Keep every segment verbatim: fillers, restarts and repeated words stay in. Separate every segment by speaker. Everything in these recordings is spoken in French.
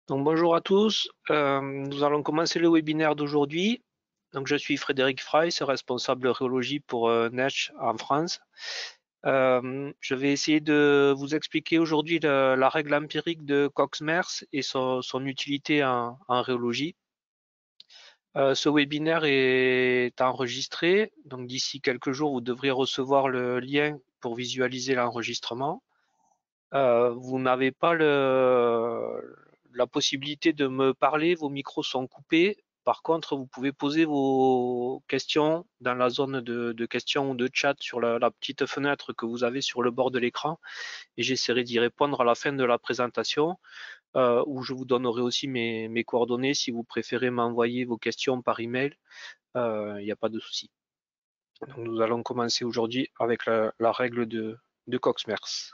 Speaker 1: Donc, bonjour à tous. Euh, nous allons commencer le webinaire d'aujourd'hui. Donc, je suis Frédéric Frey, responsable rhéologie pour euh, Netsch en France. Euh, je vais essayer de vous expliquer aujourd'hui la, la règle empirique de Cox-Merz et son, son utilité en, en rhéologie. Euh, ce webinaire est enregistré, donc d'ici quelques jours, vous devriez recevoir le lien pour visualiser l'enregistrement. Euh, vous n'avez pas le, la possibilité de me parler, vos micros sont coupés. Par contre, vous pouvez poser vos questions dans la zone de, de questions ou de chat sur la, la petite fenêtre que vous avez sur le bord de l'écran et j'essaierai d'y répondre à la fin de la présentation euh, où je vous donnerai aussi mes, mes coordonnées si vous préférez m'envoyer vos questions par email. Il euh, n'y a pas de souci. Donc, nous allons commencer aujourd'hui avec la, la règle de, de Cox-Merz.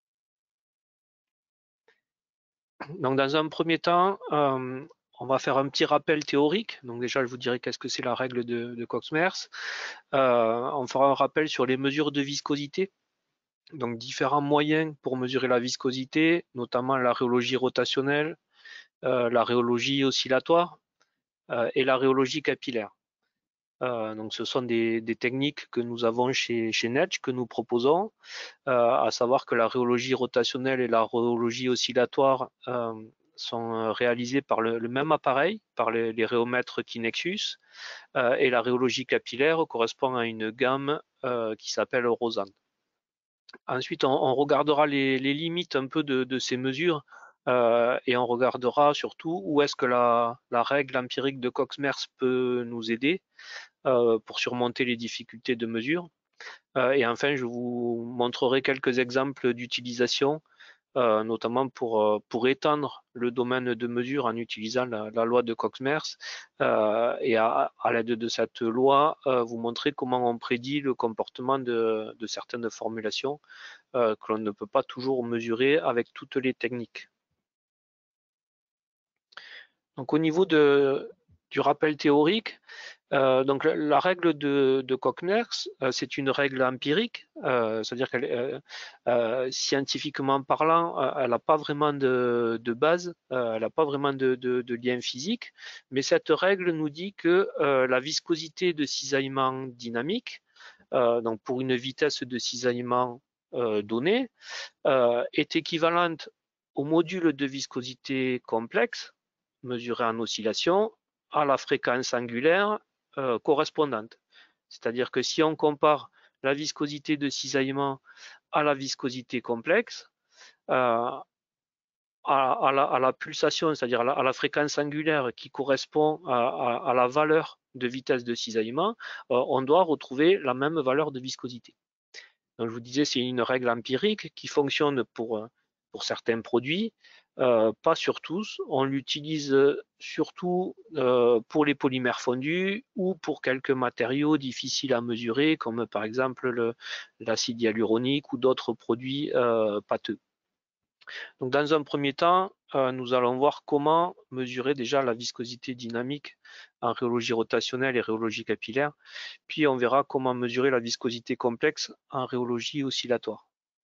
Speaker 1: Donc, dans un premier temps, euh, on va faire un petit rappel théorique. Donc, déjà, je vous dirai qu'est-ce que c'est la règle de, de Cox-Merz. Euh, on fera un rappel sur les mesures de viscosité. Donc, différents moyens pour mesurer la viscosité, notamment la rhéologie rotationnelle, euh, la rhéologie oscillatoire euh, et la rhéologie capillaire. Euh, donc, ce sont des, des, techniques que nous avons chez, chez Netsch, que nous proposons, euh, à savoir que la rhéologie rotationnelle et la rhéologie oscillatoire euh, sont réalisées par le, le même appareil, par les, les rhéomètres Kinexus, euh, et la rhéologie capillaire correspond à une gamme euh, qui s'appelle Rosan. Ensuite, on, on regardera les, les, limites un peu de, de ces mesures euh, et on regardera surtout où est-ce que la, la règle empirique de Cox-Merz peut nous aider euh, pour surmonter les difficultés de mesure. Euh, et enfin, je vous montrerai quelques exemples d'utilisation, euh, notamment pour, euh, pour étendre le domaine de mesure en utilisant la, la loi de Cox-Merz. Euh, et à, à l'aide de cette loi, euh, vous montrer comment on prédit le comportement de, de certaines formulations euh, que l'on ne peut pas toujours mesurer avec toutes les techniques. Donc, au niveau de, du rappel théorique, Euh, donc la, la règle de, de Cox-Merz, euh, c'est une règle empirique, euh, c'est-à-dire qu'elle, euh, euh, scientifiquement parlant, euh, elle n'a pas vraiment de, de base, euh, elle n'a pas vraiment de, de, de, lien physique, mais cette règle nous dit que euh, la viscosité de cisaillement dynamique, euh, donc pour une vitesse de cisaillement euh, donnée, euh, est équivalente au module de viscosité complexe mesuré en oscillation à la fréquence angulaire euh, correspondante. C'est-à-dire que si on compare la viscosité de cisaillement à la viscosité complexe, euh, à, à, la, à, la, pulsation, c'est-à-dire à, à la, fréquence angulaire qui correspond à, à, à la valeur de vitesse de cisaillement, euh, on doit retrouver la même valeur de viscosité. Donc, je vous disais, c'est une règle empirique qui fonctionne pour, pour certains produits, euh, pas sur tous. On l'utilise surtout euh, pour les polymères fondus ou pour quelques matériaux difficiles à mesurer, comme par exemple l'acide hyaluronique ou d'autres produits euh, pâteux. Donc, dans un premier temps, euh, nous allons voir comment mesurer déjà la viscosité dynamique en rhéologie rotationnelle et rhéologie capillaire. Puis, on verra comment mesurer la viscosité complexe en rhéologie oscillatoire.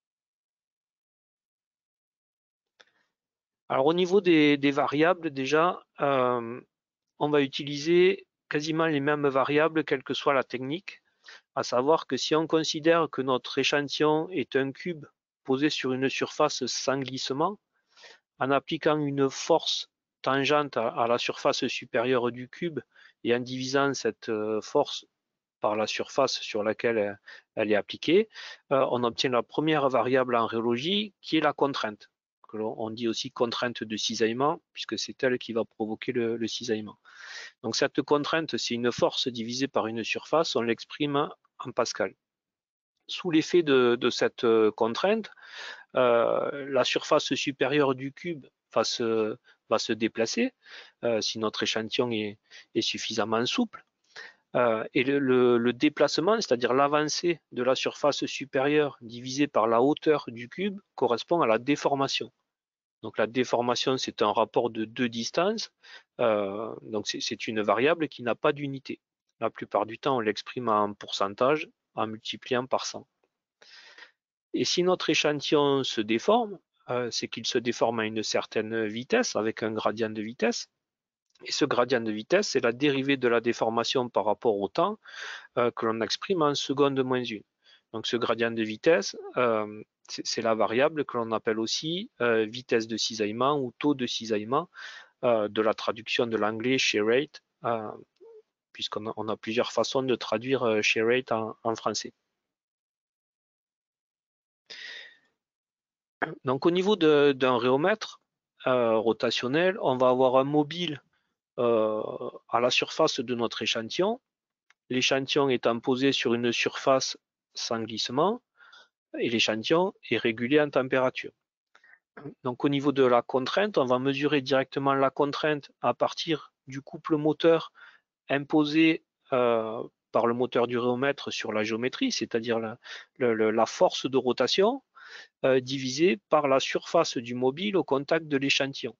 Speaker 1: Alors, au niveau des, des variables, déjà, euh, on va utiliser quasiment les mêmes variables, quelle que soit la technique. À savoir que si on considère que notre échantillon est un cube posé sur une surface sans glissement, en appliquant une force tangente à la surface supérieure du cube et en divisant cette force par la surface sur laquelle elle est appliquée, on obtient la première variable en rhéologie qui est la contrainte, que l'on dit aussi contrainte de cisaillement, puisque c'est elle qui va provoquer le, le cisaillement. Donc cette contrainte, c'est une force divisée par une surface, on l'exprime en Pascal. Sous l'effet de, de cette contrainte, euh, la surface supérieure du cube va se, va se déplacer euh, si notre échantillon est, est suffisamment souple. Euh, et le, le, le déplacement, c'est-à-dire l'avancée de la surface supérieure divisée par la hauteur du cube, correspond à la déformation. Donc la déformation, c'est un rapport de deux distances. Euh, donc c'est une variable qui n'a pas d'unité. La plupart du temps, on l'exprime en pourcentage en multipliant par cent. Et si notre échantillon se déforme, euh, c'est qu'il se déforme à une certaine vitesse, avec un gradient de vitesse. Et ce gradient de vitesse, c'est la dérivée de la déformation par rapport au temps euh, que l'on exprime en seconde moins une. Donc ce gradient de vitesse, euh, c'est la variable que l'on appelle aussi euh, vitesse de cisaillement ou taux de cisaillement, euh, de la traduction de l'anglais shear rate, euh, puisqu'on a, on a plusieurs façons de traduire euh, shear rate en, en français. Donc au niveau d'un rhéomètre euh, rotationnel, on va avoir un mobile euh, à la surface de notre échantillon, l'échantillon étant posé sur une surface sans glissement, et l'échantillon est régulé en température. Donc au niveau de la contrainte, on va mesurer directement la contrainte à partir du couple moteur imposé euh, par le moteur du rhéomètre sur la géométrie, c'est-à-dire la, la, la, force de rotation euh, divisée par la surface du mobile au contact de l'échantillon.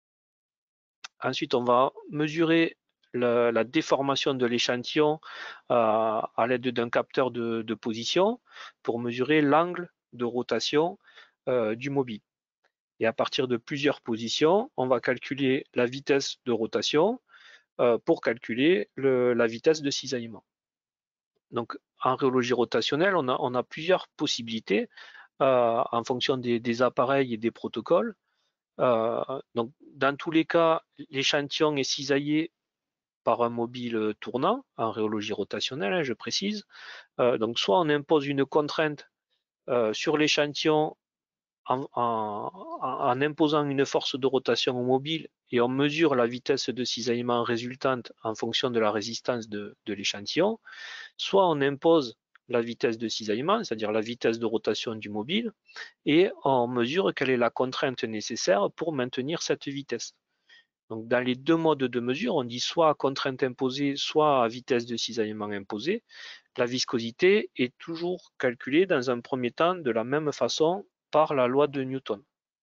Speaker 1: Ensuite, on va mesurer la, la déformation de l'échantillon euh, à l'aide d'un capteur de, de position pour mesurer l'angle de rotation euh, du mobile. Et à partir de plusieurs positions, on va calculer la vitesse de rotation euh, pour calculer le, la vitesse de cisaillement. Donc, en rhéologie rotationnelle, on a, on a plusieurs possibilités euh, en fonction des, des, appareils et des protocoles. Euh, donc, dans tous les cas, l'échantillon est cisaillé par un mobile tournant en rhéologie rotationnelle, hein, je précise. Euh, donc, soit on impose une contrainte euh, sur l'échantillon en, en, en, imposant une force de rotation au mobile et on mesure la vitesse de cisaillement résultante en fonction de la résistance de, de l'échantillon, soit on impose la vitesse de cisaillement, c'est-à-dire la vitesse de rotation du mobile, et on mesure quelle est la contrainte nécessaire pour maintenir cette vitesse. Donc, dans les deux modes de mesure, on dit soit à contrainte imposée, soit à vitesse de cisaillement imposée. La viscosité est toujours calculée dans un premier temps de la même façon par la loi de Newton.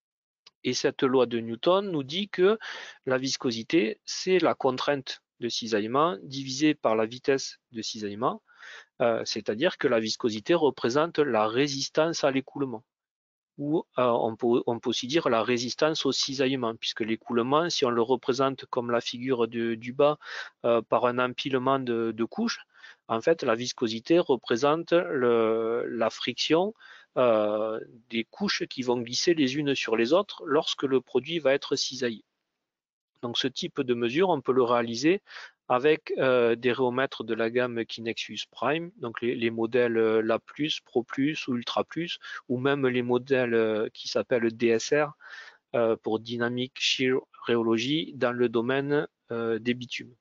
Speaker 1: Et cette loi de Newton nous dit que la viscosité, c'est la contrainte de cisaillement divisée par la vitesse de cisaillement, euh, c'est-à-dire que la viscosité représente la résistance à l'écoulement. Ou euh, on, peut, on, peut, aussi dire la résistance au cisaillement, puisque l'écoulement, si on le représente comme la figure de, du bas euh, par un empilement de, de, couches, en fait, la viscosité représente le, la friction euh, des couches qui vont glisser les unes sur les autres lorsque le produit va être cisaillé. Donc ce type de mesure, on peut le réaliser avec euh, des rhéomètres de la gamme Kinexus Prime, donc les, les modèles euh, La Plus, Pro Plus ou Ultra Plus, ou même les modèles euh, qui s'appellent D S R euh, pour Dynamic Shear Rhéologie dans le domaine euh, des bitumes.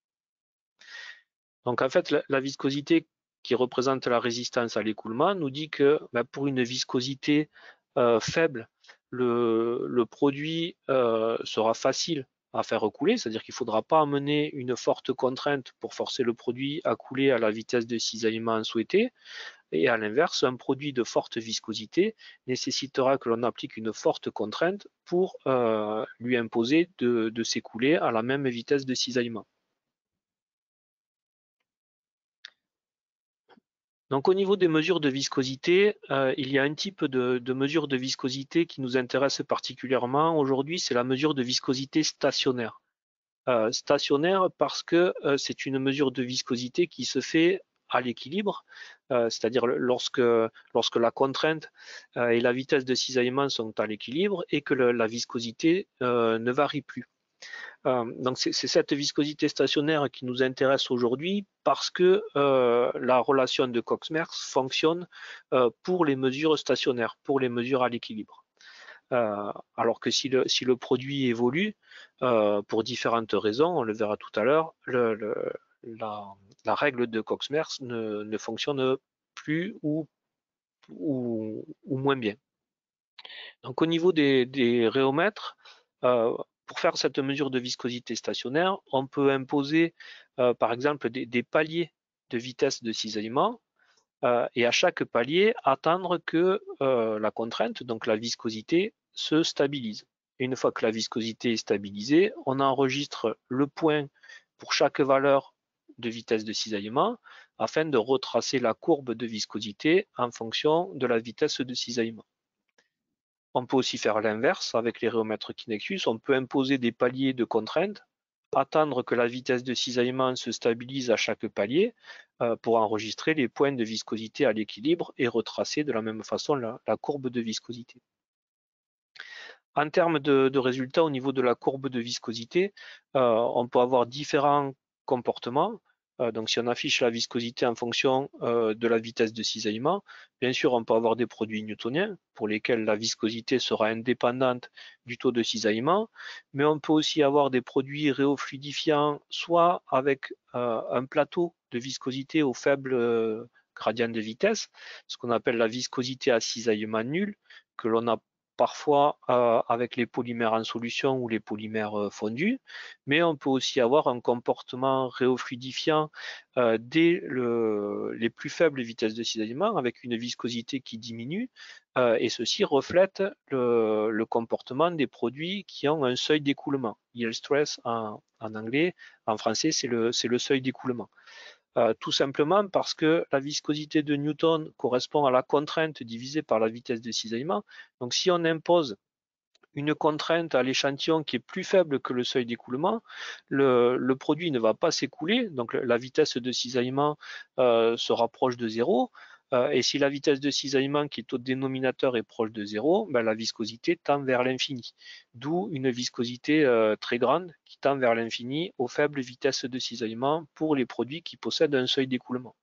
Speaker 1: Donc en fait, la, la viscosité qui représente la résistance à l'écoulement nous dit que ben, pour une viscosité euh, faible, le, le produit euh, sera facile à faire couler, c'est-à-dire qu'il ne faudra pas amener une forte contrainte pour forcer le produit à couler à la vitesse de cisaillement souhaitée. Et à l'inverse, un produit de forte viscosité nécessitera que l'on applique une forte contrainte pour euh, lui imposer de, de s'écouler à la même vitesse de cisaillement. Donc au niveau des mesures de viscosité, euh, il y a un type de, de mesure de viscosité qui nous intéresse particulièrement aujourd'hui, c'est la mesure de viscosité stationnaire. Euh, stationnaire parce que euh, c'est une mesure de viscosité qui se fait à l'équilibre, euh, c'est-à-dire lorsque, lorsque la contrainte euh, et la vitesse de cisaillement sont à l'équilibre et que le, la viscosité euh, ne varie plus. Euh, donc c'est cette viscosité stationnaire qui nous intéresse aujourd'hui parce que euh, la relation de Cox-Merz fonctionne euh, pour les mesures stationnaires, pour les mesures à l'équilibre. Euh, alors que si le, si le produit évolue, euh, pour différentes raisons, on le verra tout à l'heure, le, le, la, la règle de Cox-Merz ne, ne fonctionne plus ou, ou, ou moins bien. Donc au niveau des, des rhéomètres, euh, pour faire cette mesure de viscosité stationnaire, on peut imposer euh, par exemple des, des, paliers de vitesse de cisaillement euh, et à chaque palier attendre que euh, la contrainte, donc la viscosité, se stabilise. Et une fois que la viscosité est stabilisée, on enregistre le point pour chaque valeur de vitesse de cisaillement afin de retracer la courbe de viscosité en fonction de la vitesse de cisaillement. On peut aussi faire l'inverse avec les rhéomètres Kinexus. On peut imposer des paliers de contraintes, attendre que la vitesse de cisaillement se stabilise à chaque palier euh, pour enregistrer les points de viscosité à l'équilibre et retracer de la même façon la, la courbe de viscosité. En termes de, de résultats au niveau de la courbe de viscosité, euh, on peut avoir différents comportements. Euh, donc si on affiche la viscosité en fonction euh, de la vitesse de cisaillement, bien sûr on peut avoir des produits newtoniens pour lesquels la viscosité sera indépendante du taux de cisaillement, mais on peut aussi avoir des produits rhéofluidifiants soit avec euh, un plateau de viscosité au faible euh, gradient de vitesse, ce qu'on appelle la viscosité à cisaillement nul, que l'on a parfois euh, avec les polymères en solution ou les polymères euh, fondus, mais on peut aussi avoir un comportement rhéofluidifiant euh, dès le, les plus faibles vitesses de cisaillement avec une viscosité qui diminue euh, et ceci reflète le, le, comportement des produits qui ont un seuil d'écoulement. Yield stress en, en anglais, en français c'est le, c'est le seuil d'écoulement. Euh, tout simplement parce que la viscosité de Newton correspond à la contrainte divisée par la vitesse de cisaillement. Donc si on impose une contrainte à l'échantillon qui est plus faible que le seuil d'écoulement, le, le, produit ne va pas s'écouler, donc la vitesse de cisaillement euh, se rapproche de zéro, euh, et si la vitesse de cisaillement qui est au dénominateur est proche de zéro, ben la viscosité tend vers l'infini, d'où une viscosité euh, très grande qui tend vers l'infini aux faibles vitesses de cisaillement pour les produits qui possèdent un seuil d'écoulement.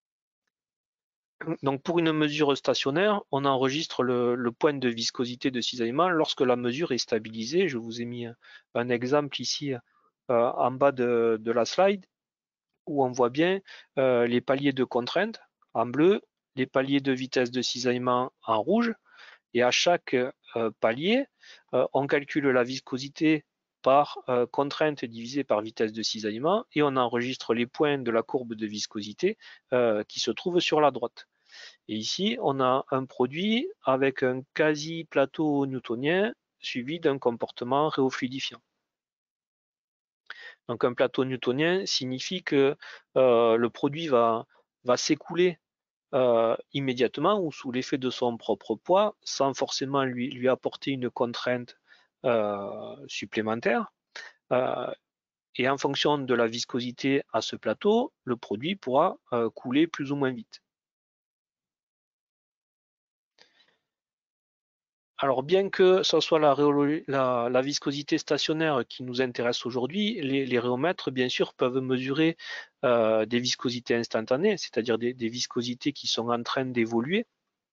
Speaker 1: Donc pour une mesure stationnaire, on enregistre le, le point de viscosité de cisaillement lorsque la mesure est stabilisée. Je vous ai mis un, un exemple ici euh, en bas de, de, la slide où on voit bien euh, les paliers de contrainte en bleu, les paliers de vitesse de cisaillement en rouge, et à chaque euh, palier, euh, on calcule la viscosité par euh, contrainte divisée par vitesse de cisaillement et on enregistre les points de la courbe de viscosité euh, qui se trouvent sur la droite. Et ici, on a un produit avec un quasi-plateau newtonien suivi d'un comportement rhéofluidifiant. Donc un plateau newtonien signifie que euh, le produit va, va s'écouler euh, immédiatement ou sous l'effet de son propre poids sans forcément lui, lui apporter une contrainte euh, supplémentaire. Euh, et en fonction de la viscosité à ce plateau, le produit pourra euh, couler plus ou moins vite. Alors bien que ce soit la, la, la, viscosité stationnaire qui nous intéresse aujourd'hui, les, les rhéomètres bien sûr peuvent mesurer euh, des viscosités instantanées, c'est-à-dire des, des viscosités qui sont en train d'évoluer.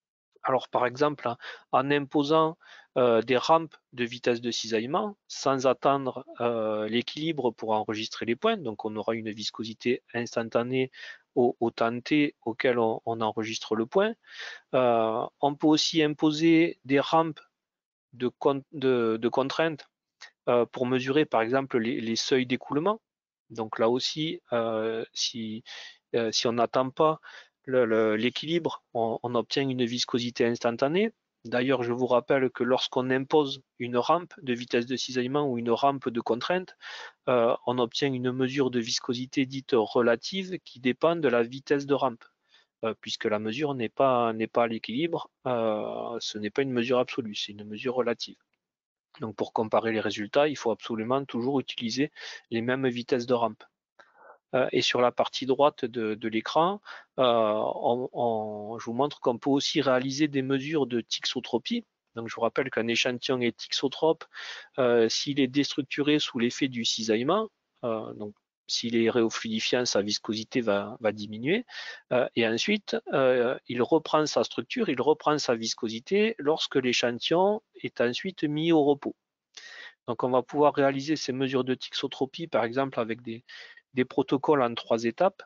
Speaker 1: Alors par exemple, en imposant euh, des rampes de vitesse de cisaillement sans attendre euh, l'équilibre pour enregistrer les points, donc on aura une viscosité instantanée au, au temps t auquel on, on enregistre le point. Euh, on peut aussi imposer des rampes de, de, de contraintes euh, pour mesurer par exemple les, les seuils d'écoulement. Donc là aussi, euh, si, euh, si on n'attend pas l'équilibre, on, on obtient une viscosité instantanée. D'ailleurs, je vous rappelle que lorsqu'on impose une rampe de vitesse de cisaillement ou une rampe de contrainte, euh, on obtient une mesure de viscosité dite relative qui dépend de la vitesse de rampe. Euh, puisque la mesure n'est pas, n'est pas à l'équilibre, euh, ce n'est pas une mesure absolue, c'est une mesure relative. Donc pour comparer les résultats, il faut absolument toujours utiliser les mêmes vitesses de rampe. Euh, et sur la partie droite de, de l'écran, euh, on, on, je vous montre qu'on peut aussi réaliser des mesures de thixotropie. Donc je vous rappelle qu'un échantillon est thixotrope euh, s'il est déstructuré sous l'effet du cisaillement. Euh, donc s'il est rhéofluidifiant, sa viscosité va, va diminuer. Euh, et ensuite, euh, il reprend sa structure, il reprend sa viscosité lorsque l'échantillon est ensuite mis au repos. Donc on va pouvoir réaliser ces mesures de thixotropie, par exemple, avec des, des protocoles en trois étapes.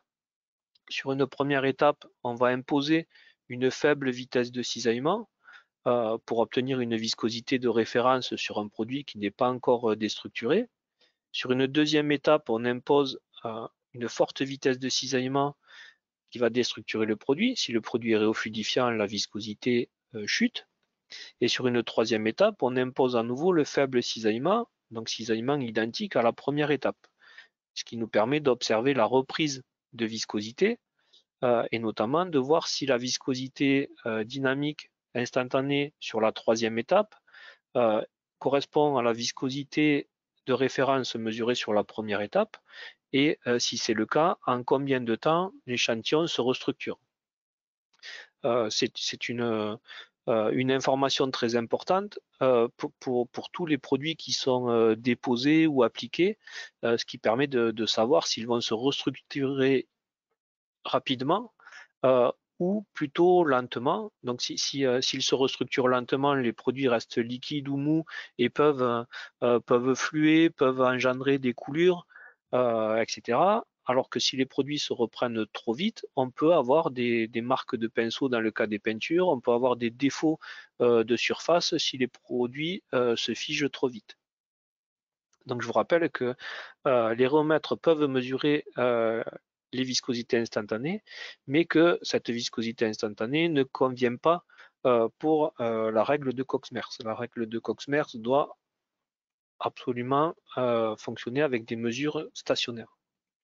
Speaker 1: Sur une première étape, on va imposer une faible vitesse de cisaillement euh, pour obtenir une viscosité de référence sur un produit qui n'est pas encore déstructuré. Sur une deuxième étape, on impose euh, une forte vitesse de cisaillement qui va déstructurer le produit. Si le produit est rhéofluidifiant, la viscosité euh, chute. Et sur une troisième étape, on impose à nouveau le faible cisaillement, donc cisaillement identique à la première étape, ce qui nous permet d'observer la reprise de viscosité euh, et notamment de voir si la viscosité euh, dynamique instantanée sur la troisième étape euh, correspond à la viscosité de référence mesurée sur la première étape et, euh, si c'est le cas, en combien de temps l'échantillon se restructure. Euh, c'est une, euh, une information très importante euh, pour, pour, pour, tous les produits qui sont euh, déposés ou appliqués, euh, ce qui permet de, de savoir s'ils vont se restructurer rapidement euh, ou plutôt lentement. Donc si, si, euh, s'ils se restructurent lentement, les produits restent liquides ou mous et peuvent, euh, peuvent fluer, peuvent engendrer des coulures, euh, et cetera. Alors que si les produits se reprennent trop vite, on peut avoir des, des marques de pinceau dans le cas des peintures, on peut avoir des défauts euh, de surface si les produits euh, se figent trop vite. Donc je vous rappelle que euh, les rhéomètres peuvent mesurer euh, les viscosités instantanées, mais que cette viscosité instantanée ne convient pas euh, pour euh, la règle de Cox-Merz. La règle de Cox-Merz doit absolument euh, fonctionner avec des mesures stationnaires.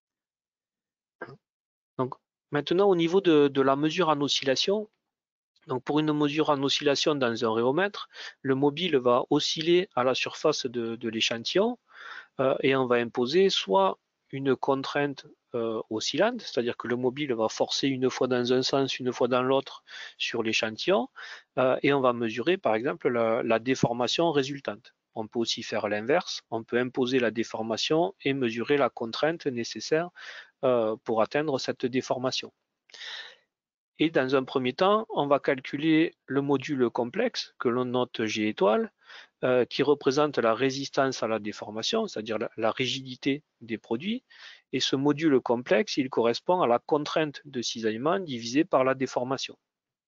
Speaker 1: Donc maintenant, au niveau de, de la mesure en oscillation, donc pour une mesure en oscillation dans un rhéomètre, le mobile va osciller à la surface de, de l'échantillon euh, et on va imposer soit une contrainte euh, oscillante, c'est-à-dire que le mobile va forcer une fois dans un sens, une fois dans l'autre sur l'échantillon, euh, et on va mesurer par exemple la, la déformation résultante. On peut aussi faire l'inverse, on peut imposer la déformation et mesurer la contrainte nécessaire euh, pour atteindre cette déformation. Et dans un premier temps, on va calculer le module complexe que l'on note G étoile, euh, qui représente la résistance à la déformation, c'est-à-dire la, la rigidité des produits. Et ce module complexe, il correspond à la contrainte de cisaillement divisée par la déformation.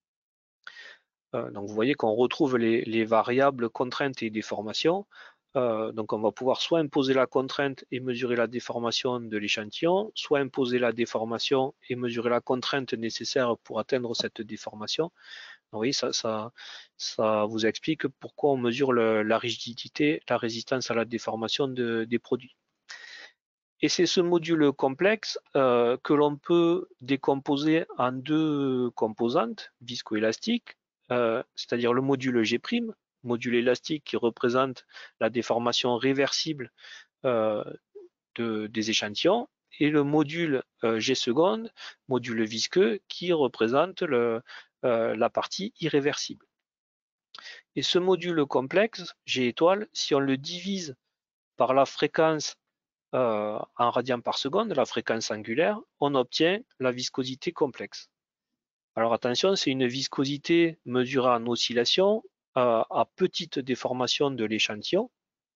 Speaker 1: Euh, donc vous voyez qu'on retrouve les, les variables contrainte et déformation. Euh, donc on va pouvoir soit imposer la contrainte et mesurer la déformation de l'échantillon, soit imposer la déformation et mesurer la contrainte nécessaire pour atteindre cette déformation. Oui, ça, ça, ça vous explique pourquoi on mesure le, la rigidité, la résistance à la déformation de, des produits. Et c'est ce module complexe euh, que l'on peut décomposer en deux composantes viscoélastiques, euh, c'est-à-dire le module G', module élastique qui représente la déformation réversible euh, de, des échantillons, et le module euh, G seconde, module visqueux, qui représente le, euh, la partie irréversible. Et ce module complexe, G étoile, si on le divise par la fréquence euh, en radians par seconde, la fréquence angulaire, on obtient la viscosité complexe. Alors attention, c'est une viscosité mesurée en oscillation euh, à petite déformation de l'échantillon.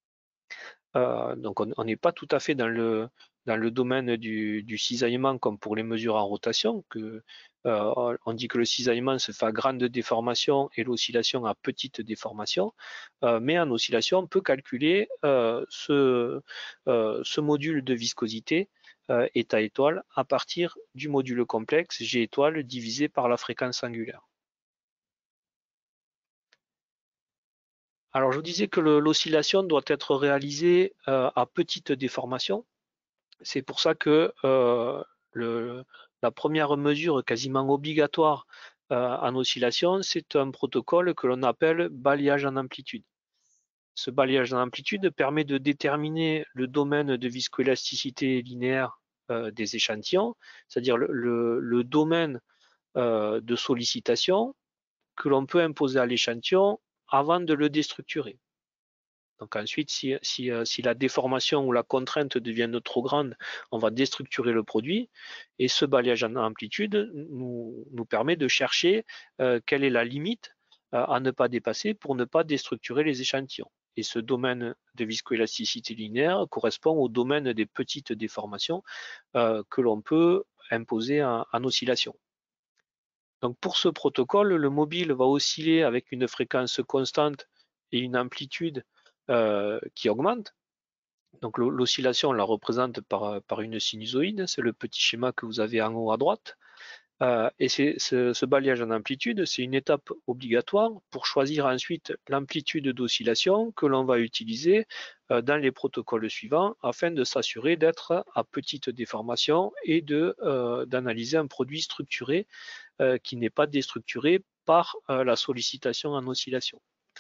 Speaker 1: Euh, donc on n'est pas tout à fait dans le, dans le domaine du, du cisaillement comme pour les mesures en rotation, que, euh, on dit que le cisaillement se fait à grande déformation et l'oscillation à petite déformation, euh, mais en oscillation on peut calculer euh, ce, euh, ce module de viscosité euh, état étoile à partir du module complexe G étoile divisé par la fréquence angulaire. Alors je vous disais que l'oscillation doit être réalisée euh, à petite déformation. C'est pour ça que euh, le, la première mesure quasiment obligatoire euh, en oscillation, c'est un protocole que l'on appelle balayage en amplitude. Ce balayage en amplitude permet de déterminer le domaine de viscoélasticité linéaire euh, des échantillons, c'est-à-dire le, le, le, domaine euh, de sollicitation que l'on peut imposer à l'échantillon avant de le déstructurer. Donc ensuite, si, si, si, la déformation ou la contrainte deviennent trop grande, on va déstructurer le produit. Et ce balayage en amplitude nous, nous permet de chercher euh, quelle est la limite euh, à ne pas dépasser pour ne pas déstructurer les échantillons. Et ce domaine de viscoélasticité linéaire correspond au domaine des petites déformations euh, que l'on peut imposer en, en oscillation. Donc pour ce protocole, le mobile va osciller avec une fréquence constante et une amplitude euh, qui augmente. Donc l'oscillation, on la représente par, par une sinusoïde, c'est le petit schéma que vous avez en haut à droite. Euh, et ce, ce balayage en amplitude, c'est une étape obligatoire pour choisir ensuite l'amplitude d'oscillation que l'on va utiliser euh, dans les protocoles suivants afin de s'assurer d'être à petite déformation et de, euh, d'analyser un produit structuré euh, qui n'est pas déstructuré par euh, la sollicitation en oscillation.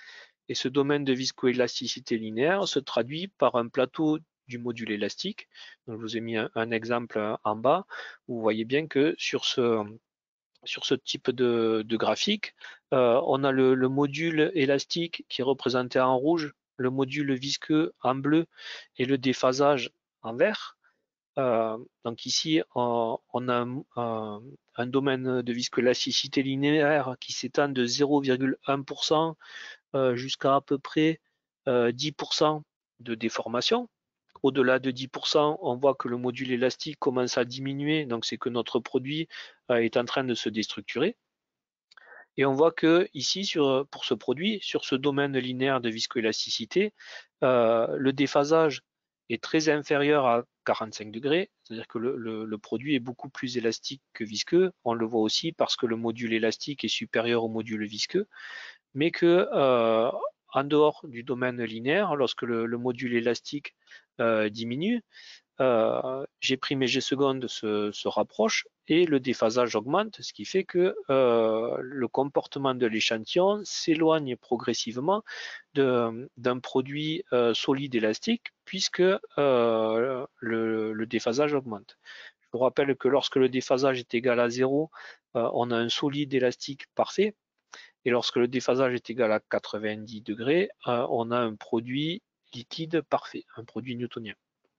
Speaker 1: Et ce domaine de viscoélasticité linéaire se traduit par un plateau du module élastique. Donc, je vous ai mis un, un exemple en bas. Vous voyez bien que sur ce, sur ce type de, de graphique, euh, on a le, le module élastique qui est représenté en rouge, le module visqueux en bleu et le déphasage en vert. Euh, donc ici, on, on a un, un, un domaine de viscoélasticité linéaire qui s'étend de zéro virgule un pour cent euh, jusqu'à à peu près euh, dix pour cent de déformation. Au-delà de dix pour cent, on voit que le module élastique commence à diminuer, donc c'est que notre produit euh, est en train de se déstructurer. Et on voit que ici, sur, pour ce produit, sur ce domaine linéaire de viscoélasticité, euh, le déphasage est très inférieur à quarante-cinq degrés, c'est-à-dire que le, le, le produit est beaucoup plus élastique que visqueux. On le voit aussi parce que le module élastique est supérieur au module visqueux, mais que euh, en dehors du domaine linéaire, lorsque le, le module élastique euh, diminue, euh, G' et G secondes se, se rapprochent et le déphasage augmente, ce qui fait que euh, le comportement de l'échantillon s'éloigne progressivement d'un produit euh, solide élastique puisque euh, le, le déphasage augmente. Je vous rappelle que lorsque le déphasage est égal à zéro, euh, on a un solide élastique parfait. Et lorsque le déphasage est égal à quatre-vingt-dix degrés, euh, on a un produit liquide parfait, un produit newtonien.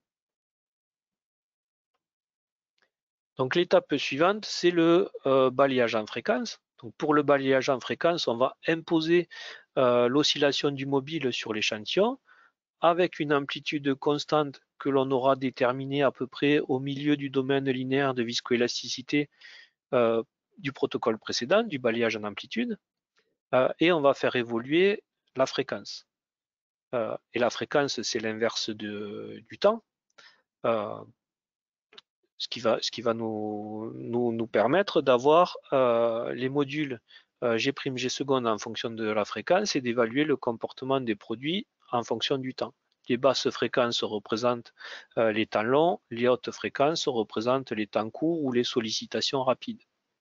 Speaker 1: Donc l'étape suivante, c'est le euh, balayage en fréquence. Donc pour le balayage en fréquence, on va imposer euh, l'oscillation du mobile sur l'échantillon avec une amplitude constante que l'on aura déterminée à peu près au milieu du domaine linéaire de viscoélasticité euh, du protocole précédent, du balayage en amplitude, euh, et on va faire évoluer la fréquence. Euh, et la fréquence, c'est l'inverse du temps. Euh, ce qui va, ce qui va nous, nous, nous permettre d'avoir euh, les modules euh, G', G secondes en fonction de la fréquence et d'évaluer le comportement des produits en fonction du temps. Les basses fréquences représentent euh, les temps longs, les hautes fréquences représentent les temps courts ou les sollicitations rapides.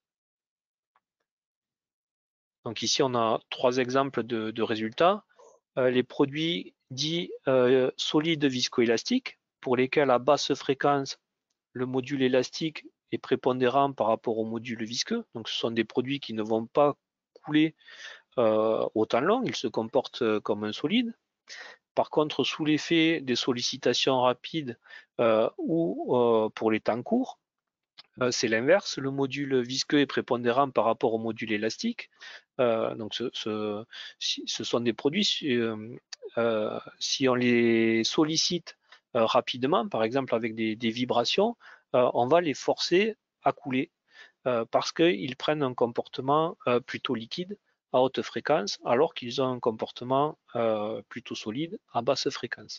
Speaker 1: Donc ici, on a trois exemples de, de résultats. Euh, les produits dits euh, solides viscoélastiques, pour lesquels à basse fréquence, le module élastique est prépondérant par rapport au module visqueux. Donc ce sont des produits qui ne vont pas couler euh, au temps long, ils se comportent euh, comme un solide. Par contre, sous l'effet des sollicitations rapides euh, ou euh, pour les temps courts, euh, c'est l'inverse. Le module visqueux est prépondérant par rapport au module élastique. Euh, donc ce, ce, ce, sont des produits, euh, euh, si on les sollicite euh, rapidement, par exemple avec des, des vibrations, euh, on va les forcer à couler euh, parce qu'ils prennent un comportement euh, plutôt liquide à haute fréquence, alors qu'ils ont un comportement euh, plutôt solide à basse fréquence.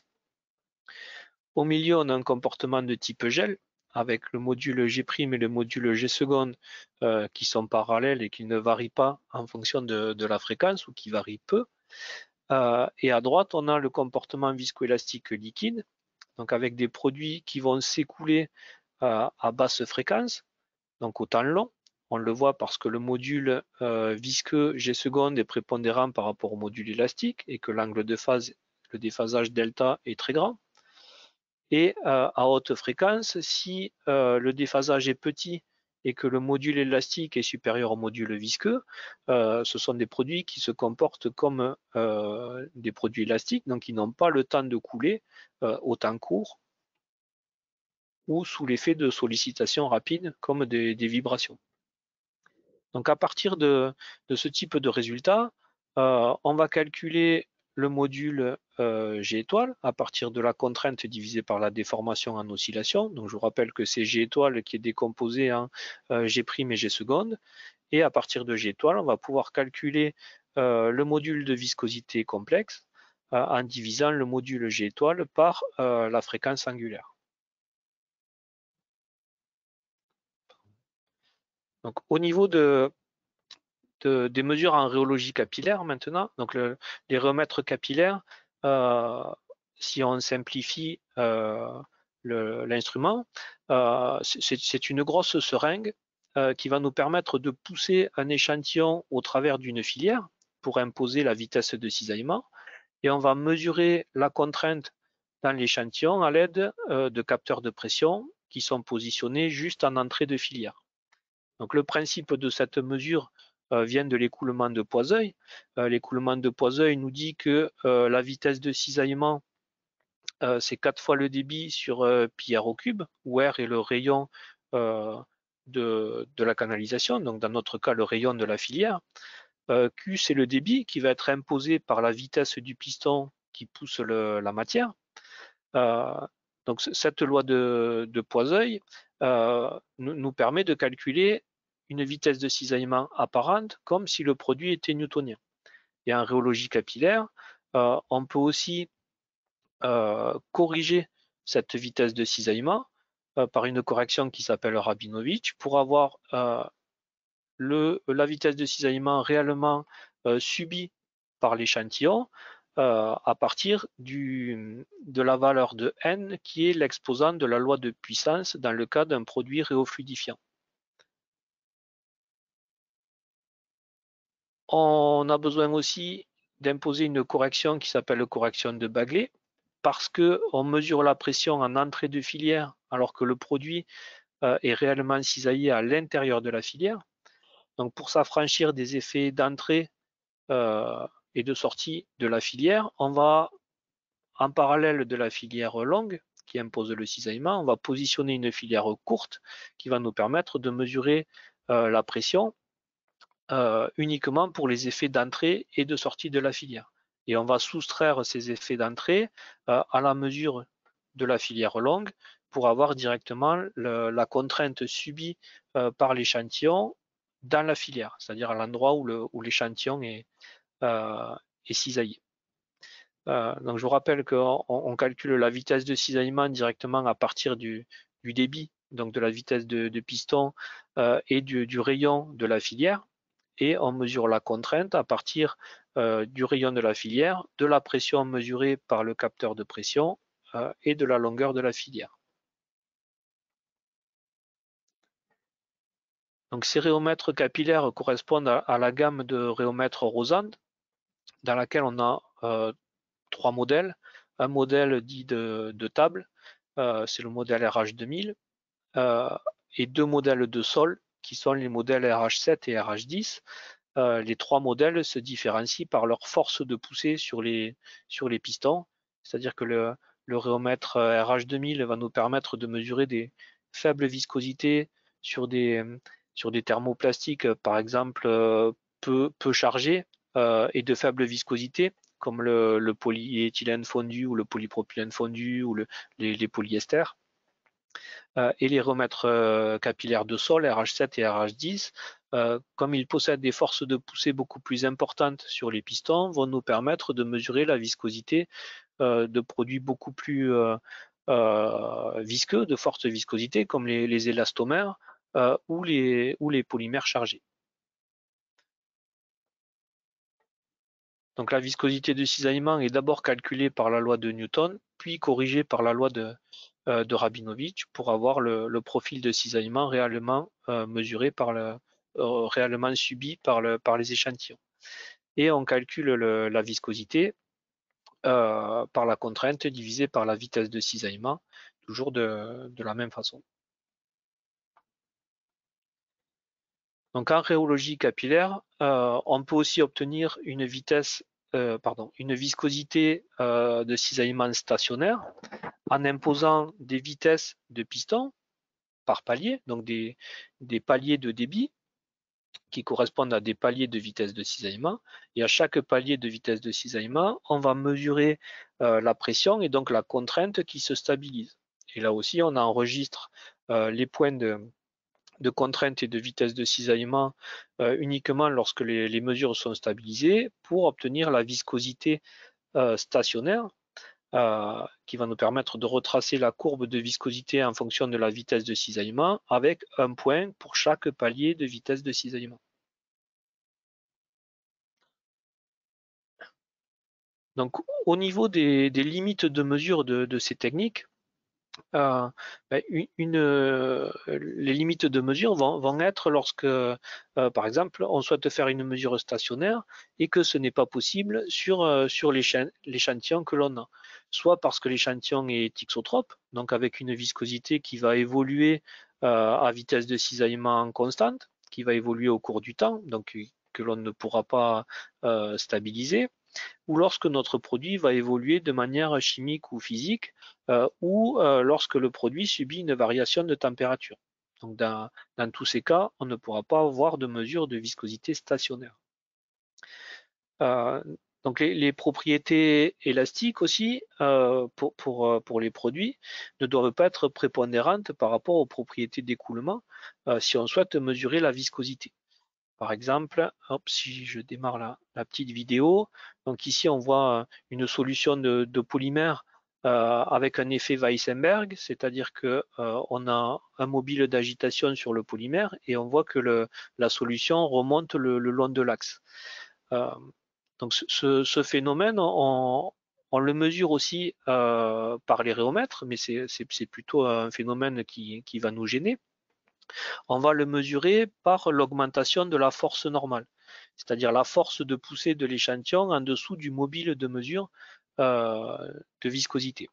Speaker 1: Au milieu, on a un comportement de type gel, avec le module G' et le module G secondes euh, qui sont parallèles et qui ne varient pas en fonction de, de la fréquence ou qui varient peu. Euh, et à droite, on a le comportement viscoélastique liquide, donc avec des produits qui vont s'écouler euh, à basse fréquence, donc au temps long. On le voit parce que le module euh, visqueux G secondes est prépondérant par rapport au module élastique et que l'angle de phase, le déphasage delta est très grand. Et euh, à haute fréquence, si euh, le déphasage est petit et que le module élastique est supérieur au module visqueux, euh, ce sont des produits qui se comportent comme euh, des produits élastiques, donc ils n'ont pas le temps de couler euh, au temps court ou sous l'effet de sollicitation rapide comme des, des vibrations. Donc à partir de, de ce type de résultat, euh, on va calculer le module euh, G étoile à partir de la contrainte divisée par la déformation en oscillation. Donc je vous rappelle que c'est G étoile qui est décomposé en euh, G' et G secondes. Et à partir de G étoile, on va pouvoir calculer euh, le module de viscosité complexe euh, en divisant le module G étoile par euh, la fréquence angulaire. Donc au niveau de, De, des mesures en rhéologie capillaire maintenant. Donc le, les rhéomètres capillaires, euh, si on simplifie euh, l'instrument, euh, c'est une grosse seringue euh, qui va nous permettre de pousser un échantillon au travers d'une filière pour imposer la vitesse de cisaillement et on va mesurer la contrainte dans l'échantillon à l'aide euh, de capteurs de pression qui sont positionnés juste en entrée de filière. Donc le principe de cette mesure euh, vient de l'écoulement de Poiseuil. Euh, l'écoulement de Poiseuil nous dit que euh, la vitesse de cisaillement euh, c'est quatre fois le débit sur euh, pi r au cube, où R est le rayon euh, de, de, la canalisation, donc dans notre cas le rayon de la filière. Euh, Q c'est le débit qui va être imposé par la vitesse du piston qui pousse le, la matière. Euh, donc cette loi de, de Poiseuil euh, nous, nous permet de calculer une vitesse de cisaillement apparente comme si le produit était newtonien. Et en rhéologie capillaire, euh, on peut aussi euh, corriger cette vitesse de cisaillement euh, par une correction qui s'appelle Rabinovitch pour avoir euh, le, la vitesse de cisaillement réellement euh, subie par l'échantillon euh, à partir du, de la valeur de n qui est l'exposant de la loi de puissance dans le cas d'un produit réofluidifiant. On a besoin aussi d'imposer une correction qui s'appelle correction de Bagley parce qu'on mesure la pression en entrée de filière alors que le produit euh, est réellement cisaillé à l'intérieur de la filière. Donc pour s'affranchir des effets d'entrée euh, et de sortie de la filière, on va, en parallèle de la filière longue qui impose le cisaillement, on va positionner une filière courte qui va nous permettre de mesurer euh, la pression euh, uniquement pour les effets d'entrée et de sortie de la filière. Et on va soustraire ces effets d'entrée euh, à la mesure de la filière longue pour avoir directement le, la contrainte subie euh, par l'échantillon dans la filière, c'est-à-dire à, à l'endroit où l'échantillon est, euh, est cisaillé. Euh, donc je vous rappelle qu'on on calcule la vitesse de cisaillement directement à partir du, du débit, donc de la vitesse de, de piston euh, et du, du rayon de la filière et on mesure la contrainte à partir euh, du rayon de la filière, de la pression mesurée par le capteur de pression euh, et de la longueur de la filière. Donc ces rhéomètres capillaires correspondent à, à la gamme de rhéomètres Rosand, dans laquelle on a euh, trois modèles. Un modèle dit de, de table, euh, c'est le modèle R H deux mille, euh, et deux modèles de sol, qui sont les modèles R H sept et R H dix. Euh, les trois modèles se différencient par leur force de poussée sur les, sur les pistons, c'est-à-dire que le, le rhéomètre R H deux mille va nous permettre de mesurer des faibles viscosités sur des, sur des thermoplastiques, par exemple, euh, peu, peu chargés euh, et de faible viscosité, comme le, le polyéthylène fondu ou le polypropylène fondu ou le, les, les polyesters. Euh, et les rhéomètres euh, capillaires de sol, R H sept et R H dix, euh, comme ils possèdent des forces de poussée beaucoup plus importantes sur les pistons, vont nous permettre de mesurer la viscosité euh, de produits beaucoup plus euh, euh, visqueux, de forte viscosité, comme les, les élastomères euh, ou, les, ou les polymères chargés. Donc la viscosité de cisaillement est d'abord calculée par la loi de Newton, puis corrigée par la loi de, euh, de Rabinovitch pour avoir le, le profil de cisaillement réellement euh, mesuré par le, euh, réellement subi par, le, par les échantillons. Et on calcule le, la viscosité euh, par la contrainte divisée par la vitesse de cisaillement, toujours de, de la même façon. Donc en rhéologie capillaire, euh, on peut aussi obtenir une vitesse, euh, pardon, une viscosité euh, de cisaillement stationnaire en imposant des vitesses de piston par palier, donc des, des paliers de débit qui correspondent à des paliers de vitesse de cisaillement. Et à chaque palier de vitesse de cisaillement, on va mesurer euh, la pression et donc la contrainte qui se stabilise. Et là aussi, on enregistre euh, les points de, de contrainte et de vitesse de cisaillement euh, uniquement lorsque les, les, mesures sont stabilisées pour obtenir la viscosité euh, stationnaire euh, qui va nous permettre de retracer la courbe de viscosité en fonction de la vitesse de cisaillement avec un point pour chaque palier de vitesse de cisaillement. Donc au niveau des, des limites de mesure de, de ces techniques, Euh, ben, une, une, euh, les limites de mesure vont, vont être lorsque, euh, par exemple, on souhaite faire une mesure stationnaire et que ce n'est pas possible sur, euh, sur l'échantillon que l'on a. Soit parce que l'échantillon est thixotrope, donc avec une viscosité qui va évoluer euh, à vitesse de cisaillement constante, qui va évoluer au cours du temps, donc que l'on ne pourra pas euh, stabiliser, ou lorsque notre produit va évoluer de manière chimique ou physique, euh, ou euh, lorsque le produit subit une variation de température. Donc dans, dans tous ces cas, on ne pourra pas avoir de mesure de viscosité stationnaire. Euh, donc les, les, propriétés élastiques aussi euh, pour, pour, pour, les produits ne doivent pas être prépondérantes par rapport aux propriétés d'écoulement euh, si on souhaite mesurer la viscosité. Par exemple, hop, si je démarre la, la petite vidéo, donc ici on voit une solution de, de polymère euh, avec un effet Weissenberg, c'est-à-dire que euh, on a un mobile d'agitation sur le polymère et on voit que le, la solution remonte le, le long de l'axe. Euh, donc ce, ce, phénomène, on, on le mesure aussi euh, par les rhéomètres, mais c'est plutôt un phénomène qui, qui va nous gêner. On va le mesurer par l'augmentation de la force normale, c'est-à-dire la force de poussée de l'échantillon en dessous du mobile de mesure euh, de viscosité.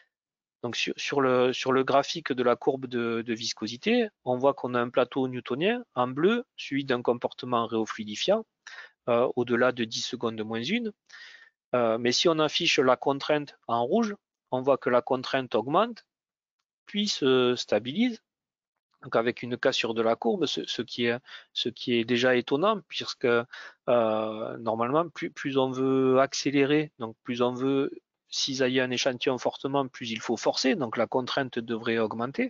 Speaker 1: Donc sur, sur, le, sur le graphique de la courbe de, de viscosité, on voit qu'on a un plateau newtonien en bleu, suivi d'un comportement réofluidifiant euh, au-delà de dix secondes moins une. Euh, mais si on affiche la contrainte en rouge, on voit que la contrainte augmente, puis se stabilise, donc avec une cassure de la courbe, ce, ce, qui, est, ce qui est déjà étonnant, puisque euh, normalement, plus, plus on veut accélérer, donc plus on veut cisailler un échantillon fortement, plus il faut forcer, donc la contrainte devrait augmenter.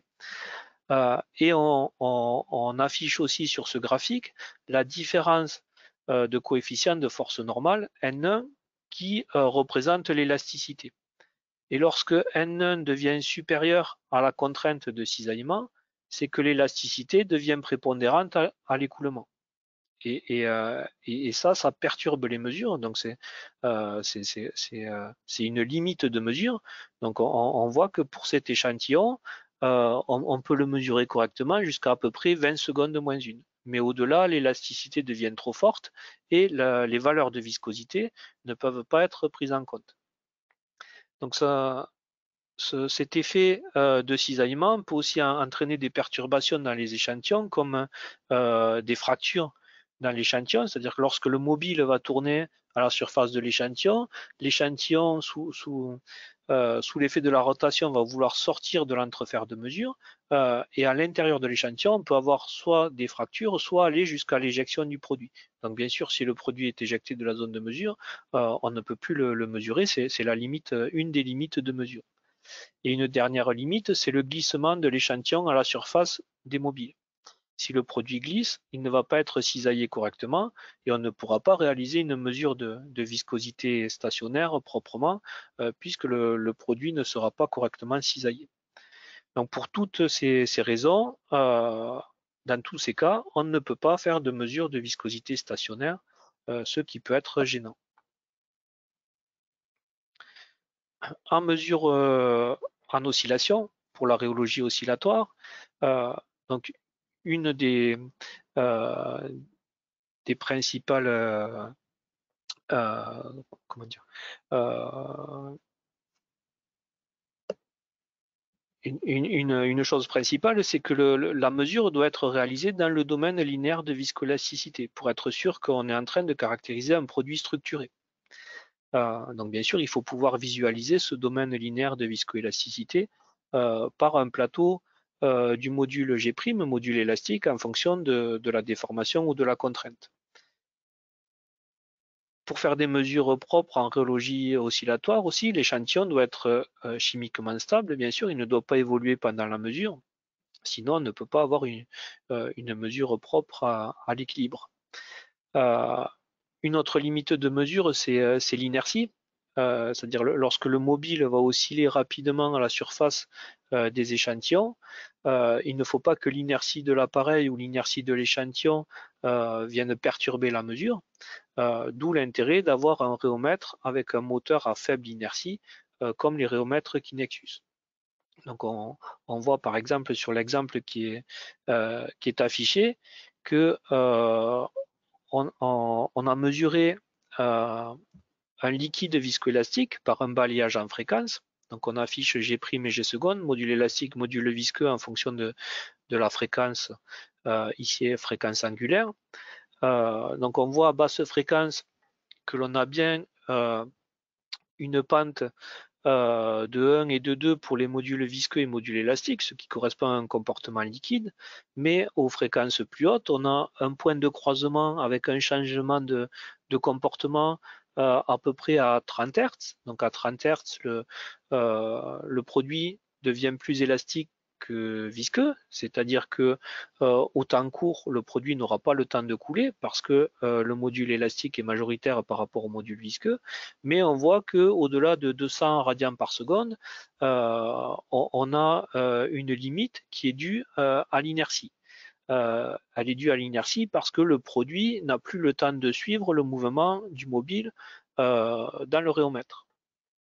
Speaker 1: Euh, et on, on, on, affiche aussi sur ce graphique la différence euh, de coefficient de force normale, N un, qui euh, représente l'élasticité. Et lorsque N un devient supérieur à la contrainte de cisaillement, c'est que l'élasticité devient prépondérante à, à l'écoulement. Et, et, euh, et, et, ça, ça perturbe les mesures. Donc c'est euh, euh, une limite de mesure. Donc on, on, voit que pour cet échantillon, euh, on, on, peut le mesurer correctement jusqu'à à peu près vingt secondes moins une. Mais au-delà, l'élasticité devient trop forte et la, les valeurs de viscosité ne peuvent pas être prises en compte. Donc ça, ce, cet effet euh, de cisaillement peut aussi en, entraîner des perturbations dans les échantillons, comme euh, des fractures dans l'échantillon, c'est-à-dire que lorsque le mobile va tourner à la surface de l'échantillon, l'échantillon sous, sous, euh, sous l'effet de la rotation va vouloir sortir de l'entrefer de mesure, euh, et à l'intérieur de l'échantillon, on peut avoir soit des fractures, soit aller jusqu'à l'éjection du produit. Donc bien sûr, si le produit est éjecté de la zone de mesure, euh, on ne peut plus le, le mesurer, c'est la limite, une des limites de mesure. Et une dernière limite, c'est le glissement de l'échantillon à la surface des mobiles. Si le produit glisse, il ne va pas être cisaillé correctement et on ne pourra pas réaliser une mesure de, de viscosité stationnaire proprement euh, puisque le, le, produit ne sera pas correctement cisaillé. Donc pour toutes ces, ces raisons, euh, dans tous ces cas, on ne peut pas faire de mesure de viscosité stationnaire, euh, ce qui peut être gênant. En mesure euh, en oscillation, pour la rhéologie oscillatoire, euh, donc une des, euh, des principales euh, euh, comment dire euh, une, une, une, chose principale, c'est que le, la mesure doit être réalisée dans le domaine linéaire de viscoélasticité pour être sûr qu'on est en train de caractériser un produit structuré. Euh, donc bien sûr, il faut pouvoir visualiser ce domaine linéaire de viscoélasticité euh, par un plateau euh, du module G', module élastique, en fonction de, de la déformation ou de la contrainte. Pour faire des mesures propres en rhéologie oscillatoire aussi, l'échantillon doit être euh, chimiquement stable, bien sûr, il ne doit pas évoluer pendant la mesure, sinon on ne peut pas avoir une, euh, une mesure propre à, à l'équilibre. Euh, une autre limite de mesure, c'est euh, l'inertie, euh, c'est-à-dire lorsque le mobile va osciller rapidement à la surface euh, des échantillons, euh, il ne faut pas que l'inertie de l'appareil ou l'inertie de l'échantillon euh, vienne perturber la mesure, euh, d'où l'intérêt d'avoir un rhéomètre avec un moteur à faible inertie, euh, comme les rhéomètres Kinexus. Donc on, on voit par exemple sur l'exemple qui est, euh, qui est affiché que euh, on, on, on, a mesuré euh, un liquide viscoélastique par un balayage en fréquence. Donc on affiche G' et G seconde, module élastique, module visqueux en fonction de, de la fréquence, euh, ici fréquence angulaire. Euh, donc on voit à basse fréquence que l'on a bien euh, une pente euh, de un et de deux pour les modules visqueux et modules élastiques, ce qui correspond à un comportement liquide, mais aux fréquences plus hautes, on a un point de croisement avec un changement de, de comportement euh, à peu près à trente hertz. Donc à trente hertz, le, euh, le produit devient plus élastique que visqueux, c'est-à-dire que euh, au temps court, le produit n'aura pas le temps de couler parce que euh, le module élastique est majoritaire par rapport au module visqueux, mais on voit que au-delà de deux cents radians par seconde, euh, on, on, a euh, une limite qui est due euh, à l'inertie. Euh, elle est due à l'inertie parce que le produit n'a plus le temps de suivre le mouvement du mobile euh, dans le rhéomètre.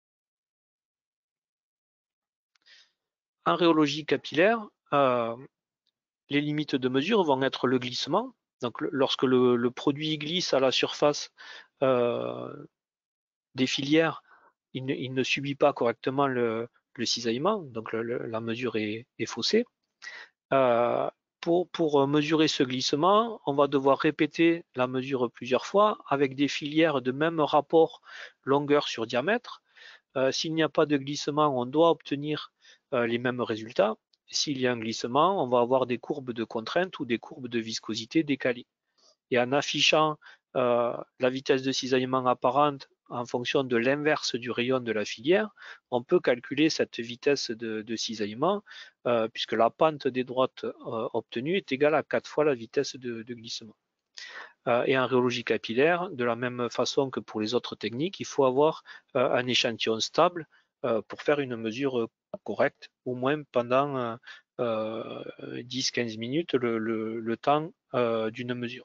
Speaker 1: En rhéologie capillaire, euh, les limites de mesure vont être le glissement. Donc, lorsque le, le produit glisse à la surface euh, des filières, il ne, il ne, subit pas correctement le, le cisaillement, donc le, le, la mesure est, est faussée. Euh, pour, pour mesurer ce glissement, on va devoir répéter la mesure plusieurs fois avec des filières de même rapport longueur sur diamètre. Euh, S'il n'y a pas de glissement, on doit obtenir euh, les mêmes résultats. S'il y a un glissement, on va avoir des courbes de contrainte ou des courbes de viscosité décalées. Et en affichant euh, la vitesse de cisaillement apparente en fonction de l'inverse du rayon de la filière, on peut calculer cette vitesse de, de cisaillement euh, puisque la pente des droites euh, obtenue est égale à quatre fois la vitesse de, de glissement. Euh, et en rhéologie capillaire, de la même façon que pour les autres techniques, il faut avoir euh, un échantillon stable euh, pour faire une mesure correcte, au moins pendant euh, dix à quinze minutes le, le, le temps euh, d'une mesure.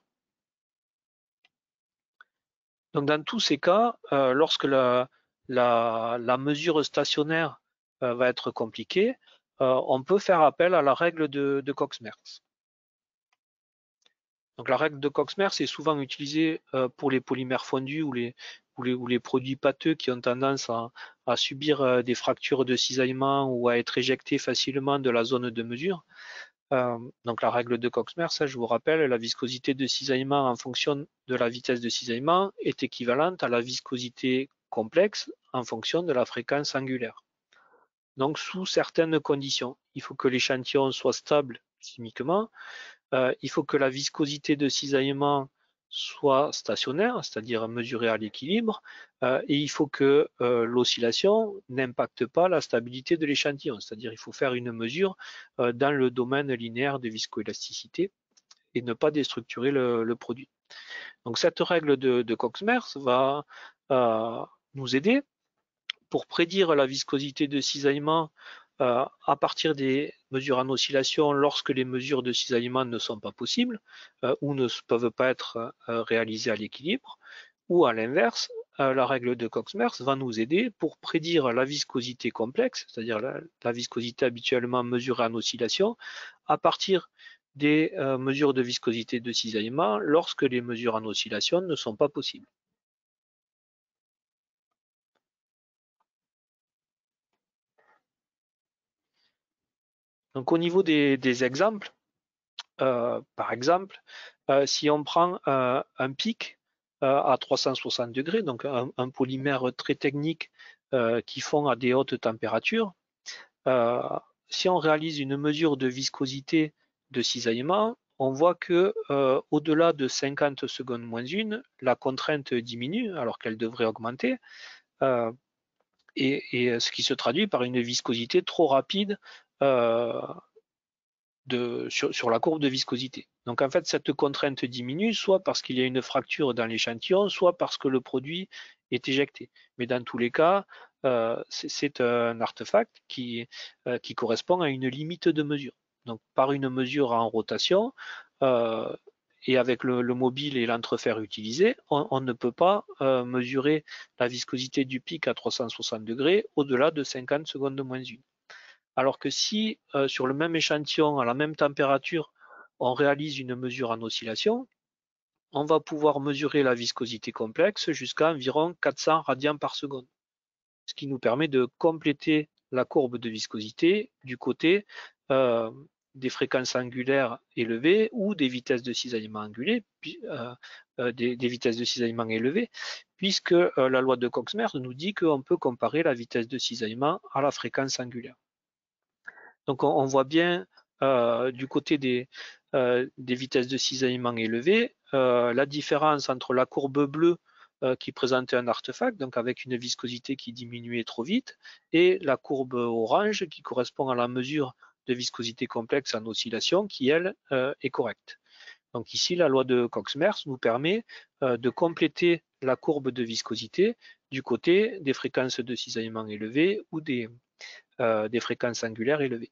Speaker 1: Donc dans tous ces cas, euh, lorsque la, la, la, mesure stationnaire euh, va être compliquée, euh, on peut faire appel à la règle de, de Cox-Merz. Donc la règle de Cox-Merz est souvent utilisée euh, pour les polymères fondus ou les, ou les, ou les produits pâteux qui ont tendance à, à subir euh, des fractures de cisaillement ou à être éjectés facilement de la zone de mesure. Euh, donc la règle de Cox-Merz, je vous rappelle, la viscosité de cisaillement en fonction de la vitesse de cisaillement est équivalente à la viscosité complexe en fonction de la fréquence angulaire. Donc sous certaines conditions, il faut que l'échantillon soit stable chimiquement, euh, il faut que la viscosité de cisaillement soit stationnaire, c'est-à-dire mesurée à l'équilibre, euh, et il faut que euh, l'oscillation n'impacte pas la stabilité de l'échantillon, c'est-à-dire il faut faire une mesure euh, dans le domaine linéaire de viscoélasticité et ne pas déstructurer le, le produit. Donc cette règle de, de Cox-Merz va euh, nous aider pour prédire la viscosité de cisaillement euh, à partir des mesures en oscillation lorsque les mesures de cisaillement ne sont pas possibles euh, ou ne peuvent pas être euh, réalisées à l'équilibre, ou à l'inverse, euh, la règle de Cox-Merz va nous aider pour prédire la viscosité complexe, c'est-à-dire la, la, viscosité habituellement mesurée en oscillation, à partir des euh, mesures de viscosité de cisaillement lorsque les mesures en oscillation ne sont pas possibles. Donc au niveau des, des exemples, euh, par exemple, euh, si on prend euh, un pic euh, à trois cent soixante degrés, donc un, un polymère très technique euh, qui fond à des hautes températures, euh, si on réalise une mesure de viscosité de cisaillement, on voit que euh, au-delà de cinquante secondes moins une, la contrainte diminue alors qu'elle devrait augmenter, euh, et, et, ce qui se traduit par une viscosité trop rapide euh, de, sur, sur la courbe de viscosité. Donc en fait, cette contrainte diminue soit parce qu'il y a une fracture dans l'échantillon, soit parce que le produit est éjecté. Mais dans tous les cas, euh, c'est un artefact qui, euh, qui correspond à une limite de mesure. Donc par une mesure en rotation, euh, et avec le, le mobile et l'entrefer utilisé, on, on, ne peut pas euh, mesurer la viscosité du pic à trois cent soixante degrés au-delà de cinquante secondes moins une. Alors que si euh, sur le même échantillon, à la même température, on réalise une mesure en oscillation, on va pouvoir mesurer la viscosité complexe jusqu'à environ quatre cents radians par seconde, ce qui nous permet de compléter la courbe de viscosité du côté euh, des fréquences angulaires élevées ou des vitesses de cisaillement angulées, euh, euh, des, des, vitesses de cisaillement élevées, puisque euh, la loi de Cox-Merz nous dit qu'on peut comparer la vitesse de cisaillement à la fréquence angulaire. Donc on, on voit bien euh, du côté des, euh, des vitesses de cisaillement élevées, euh, la différence entre la courbe bleue euh, qui présentait un artefact, donc avec une viscosité qui diminuait trop vite, et la courbe orange qui correspond à la mesure de viscosité complexe en oscillation qui, elle, euh, est correcte. Donc ici, la loi de Cox-Merz nous permet euh, de compléter la courbe de viscosité du côté des fréquences de cisaillement élevées ou des, euh, des fréquences angulaires élevées.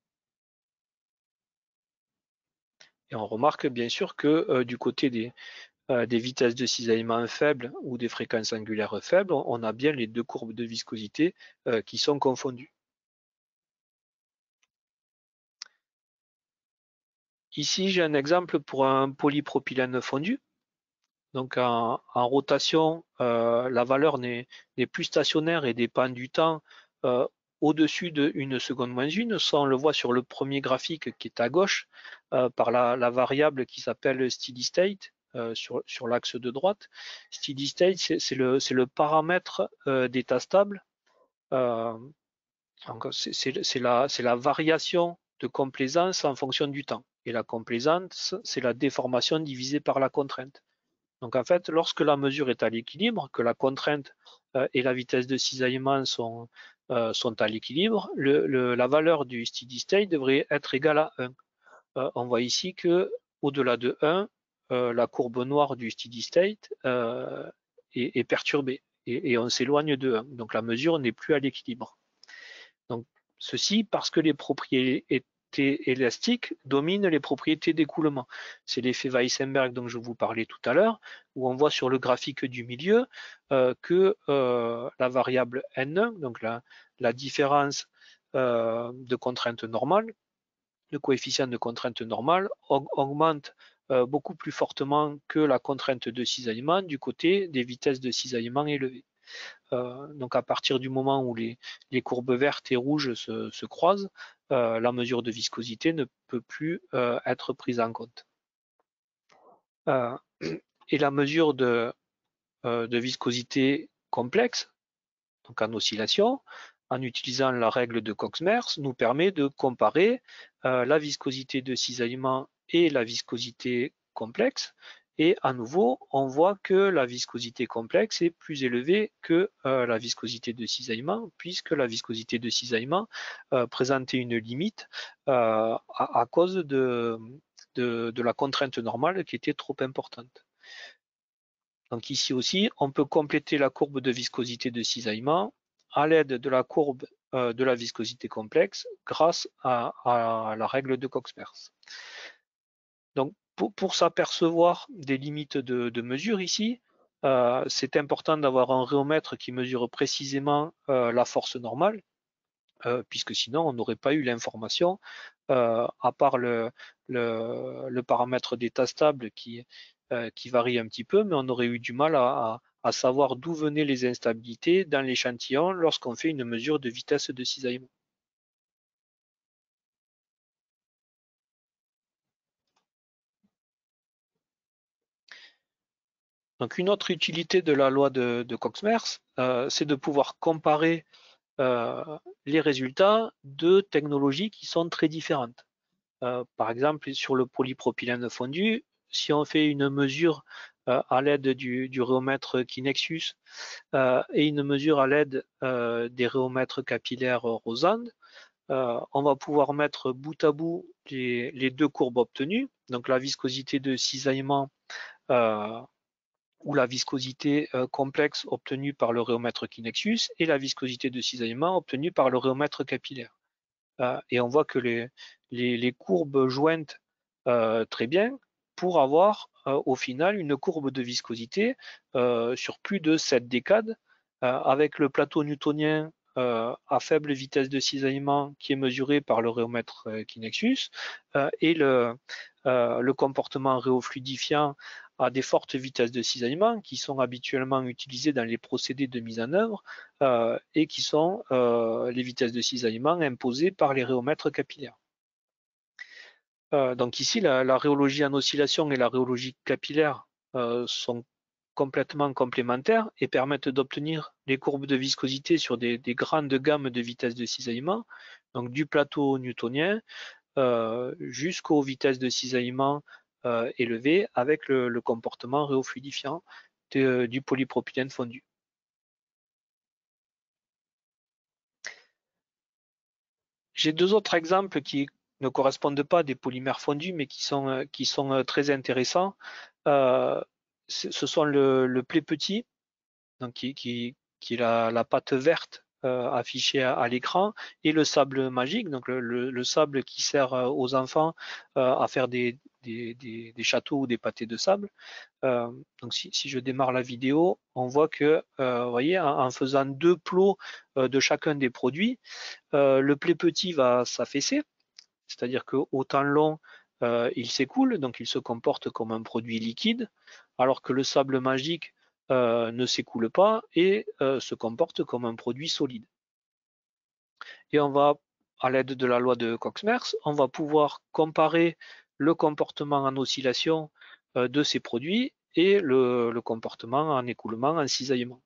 Speaker 1: Et on remarque bien sûr que euh, du côté des, euh, des vitesses de cisaillement faibles ou des fréquences angulaires faibles, on a bien les deux courbes de viscosité euh, qui sont confondues. Ici, j'ai un exemple pour un polypropylène fondu. Donc en, en rotation, euh, la valeur n'est plus stationnaire et dépend du temps euh, au-dessus de une seconde moins une. Ça, on le voit sur le premier graphique qui est à gauche euh, par la, la, variable qui s'appelle steady state euh, sur, sur l'axe de droite. Steady state, c'est le, le paramètre euh, d'état stable. Euh, c'est la, la variation de complaisance en fonction du temps. Et la complaisance, c'est la déformation divisée par la contrainte. Donc en fait, lorsque la mesure est à l'équilibre, que la contrainte euh, et la vitesse de cisaillement sont, euh, sont à l'équilibre, le, le, la valeur du steady state devrait être égale à un. Euh, on voit ici que au-delà de un, euh, la courbe noire du steady state euh, est, est perturbée et, et on s'éloigne de un. Donc la mesure n'est plus à l'équilibre. Donc ceci parce que les propriétés élastiques dominent les propriétés d'écoulement. C'est l'effet Weissenberg dont je vous parlais tout à l'heure, où on voit sur le graphique du milieu euh, que euh, la variable N, donc la, la différence euh, de contrainte normale, le coefficient de contrainte normale, augmente euh, beaucoup plus fortement que la contrainte de cisaillement du côté des vitesses de cisaillement élevées. Euh, donc à partir du moment où les, les courbes vertes et rouges se, se croisent, euh, la mesure de viscosité ne peut plus euh, être prise en compte. Euh, et la mesure de, euh, de viscosité complexe, donc en oscillation, en utilisant la règle de Cox-Merz, nous permet de comparer euh, la viscosité de cisaillement et la viscosité complexe. Et à nouveau, on voit que la viscosité complexe est plus élevée que euh, la viscosité de cisaillement, puisque la viscosité de cisaillement euh, présentait une limite euh, à, à, cause de, de, de la contrainte normale qui était trop importante. Donc ici aussi, on peut compléter la courbe de viscosité de cisaillement à l'aide de la courbe euh, de la viscosité complexe grâce à, à la règle de Cox-Merz. Donc pour, pour s'apercevoir des limites de, de mesure ici, euh, c'est important d'avoir un rhéomètre qui mesure précisément euh, la force normale, euh, puisque sinon on n'aurait pas eu l'information, euh, à part le, le, le paramètre d'état stable qui, euh, qui varie un petit peu, mais on aurait eu du mal à, à, à savoir d'où venaient les instabilités dans l'échantillon lorsqu'on fait une mesure de vitesse de cisaillement. Donc une autre utilité de la loi de, de Cox-Merz, euh, c'est de pouvoir comparer euh, les résultats de technologies qui sont très différentes. Euh, par exemple, sur le polypropylène fondu, si on fait une mesure euh, à l'aide du, du rhéomètre Kinexus euh, et une mesure à l'aide euh, des rhéomètres capillaires Rosanne, euh, on va pouvoir mettre bout à bout les, les deux courbes obtenues, donc la viscosité de cisaillement euh, ou la viscosité euh, complexe obtenue par le rhéomètre Kinexus et la viscosité de cisaillement obtenue par le rhéomètre capillaire. Euh, et on voit que les, les, les courbes jointent euh, très bien pour avoir euh, au final une courbe de viscosité euh, sur plus de sept décades euh, avec le plateau newtonien euh, à faible vitesse de cisaillement qui est mesuré par le rhéomètre euh, Kinexus euh, et le, euh, le comportement rhéofluidifiant à des fortes vitesses de cisaillement qui sont habituellement utilisées dans les procédés de mise en œuvre euh, et qui sont euh, les vitesses de cisaillement imposées par les rhéomètres capillaires. Euh, donc ici, la, la rhéologie en oscillation et la rhéologie capillaire euh, sont complètement complémentaires et permettent d'obtenir les courbes de viscosité sur des, des grandes gammes de vitesses de cisaillement, donc du plateau newtonien euh, jusqu'aux vitesses de cisaillement euh, élevées avec le, le comportement rhéofluidifiant de, du polypropylène fondu. J'ai deux autres exemples qui ne correspondent pas à des polymères fondus, mais qui sont, qui sont très intéressants. Euh, ce sont le, le play petit, donc qui, qui, qui est la, la pâte verte euh, affichée à, à l'écran, et le sable magique, donc le, le, le sable qui sert aux enfants euh, à faire des, des, des, des châteaux ou des pâtés de sable. Euh, donc si, si je démarre la vidéo, on voit que, euh, vous voyez, en, en faisant deux plots euh, de chacun des produits, euh, le play petit va s'affaisser, c'est-à-dire qu'au temps long, euh, il s'écoule, donc il se comporte comme un produit liquide, alors que le sable magique euh, ne s'écoule pas et euh, se comporte comme un produit solide. Et on va, à l'aide de la loi de Cox-Merz, on va pouvoir comparer le comportement en oscillation euh, de ces produits et le, le comportement en écoulement, en cisaillement.